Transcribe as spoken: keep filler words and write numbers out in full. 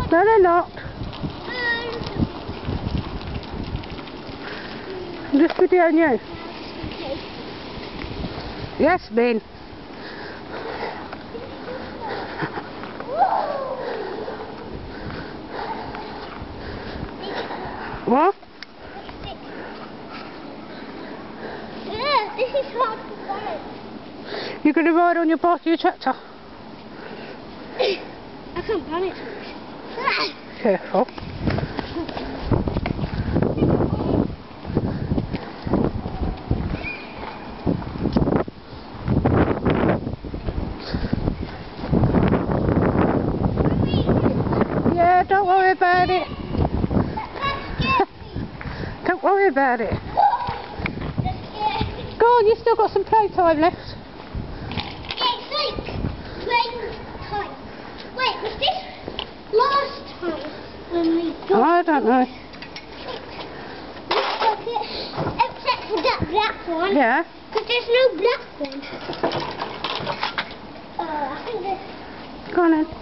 No, they're not. I'm just videoing you. Yes, Ben. What? Yeah, this is hard to find. You're going to ride on your bike of your tractor? I can't run it. Careful. Yeah, don't worry about it. Don't worry about it. Go on, you've still got some playtime left. It's like playing time. Wait, was this last time when we got... I don't know. Looks like it, except for that black one. Yeah. Because there's no black one. Uh, I think there's... Go on then.